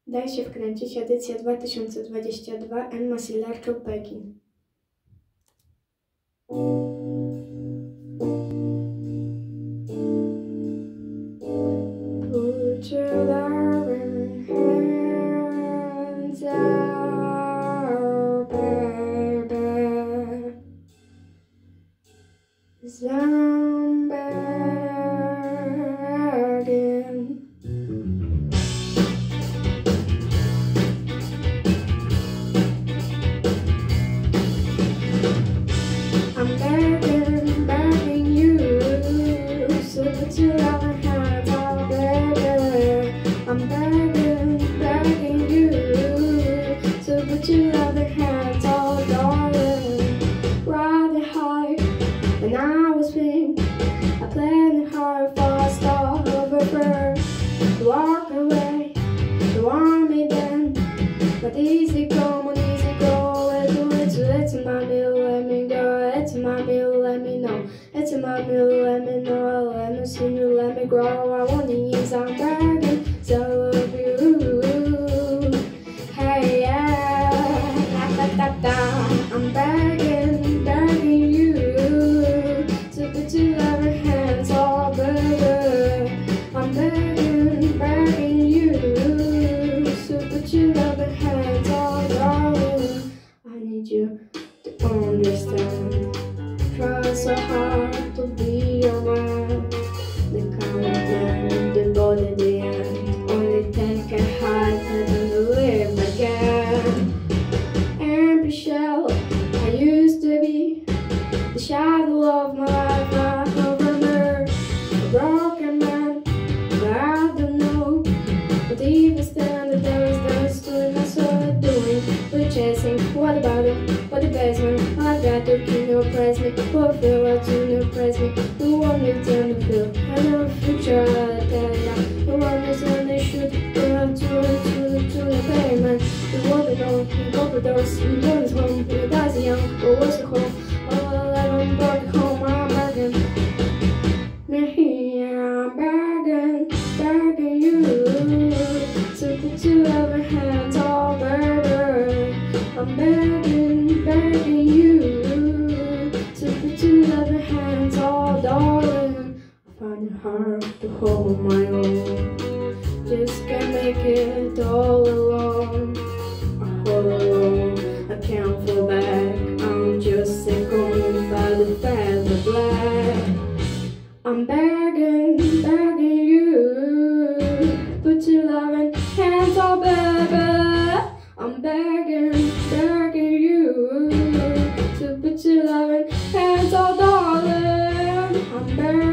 Daj się wkręcić, edycja 2022, Emma Silarczuk-Pekin. Put your loving hands out, baby. I'm begging. I'm begging, begging you, so put your loving hands out, baby. I'm begging, begging you, so put your loving hands out, darling. Riding high when I was pink, I planned hard for a star of a bird. To walk away, you want me then, but easy come on, easy go. It's my meal, let me go. It's my meal, let me know. It's my meal, let me know. Let me see you, let me grow. I want these, I'm begging, so I love you. Hey, yeah, da da da da. I'm begging, begging you to put your loving hands all baby. I'm begging, begging you to put your loving hands all darling. I need you to understand. Try so hard to be your man. The kind of man, the body at the end. Only take a heart and live again. Empty shell I used to be, the shadow of my life I overheard. A broken man, but I don't know. But even stand the dance doing my soul doing. We're chasing, what about it? What the basement? I've got to keep you praise me. What feel what you praise me? You want me to feel. I know the future, I'll tell ya. You want me to shoot, run to the pavement. You want to go, you go to those, you go to home, you die young, or what's your home? Oh, I'm back home, I'm begging. Me here, I'm begging, begging you to put your loving hands all baby. I'm begging, begging you to put your loving hands all darling. I find it hard to hold my own. Just can't make it all alone. I'm all alone, I can't fall back. I'm just sick on by the feather black. I'm begging, begging you, put your loving hands all baby. I'm begging, begging you to put your loving hands all darling. I'm begging.